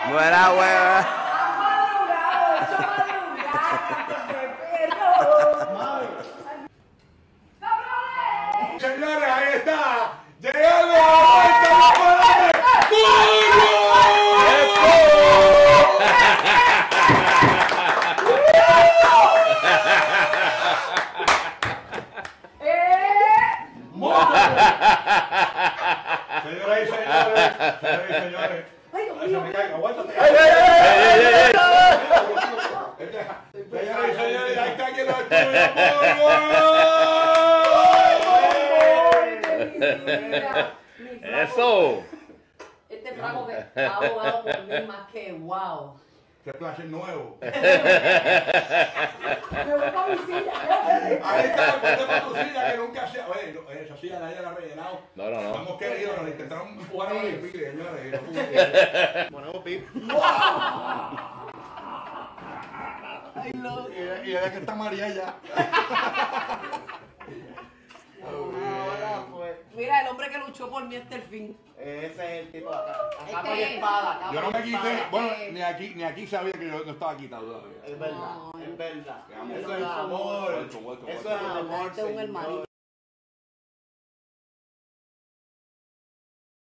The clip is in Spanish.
No era hueva. Señores, ahí está. Llegando a la vuelta de Señoras y señores, señoras y señores. Ay, se me cae, aguántate. Señoras y señores, ahí está aquí los estudios. Eso. Este fraco que ha abogado por mí más que wow. Este placer nuevo. Me voy para mi silla. Ahí está, ponte para tu silla que nunca se... Oye, esa silla nadie la ha rellenado. No. No hemos querido, nos intentaron jugar a los pibes, señores. Y no pudimos. Ponemos pip. Ay, no. Y es que está María ya. Ahora pues. Mira, el hombre que luchó por mí hasta el fin. Ese es el tipo de acá. Este Acá hay es. espada. Acá Yo no me quité. espada. Bueno, ni aquí sabía que yo no estaba quitado todavía. Es verdad, es verdad. Te amo. Eso es amor. Vuelto. Eso es amor. Este es un hermanito.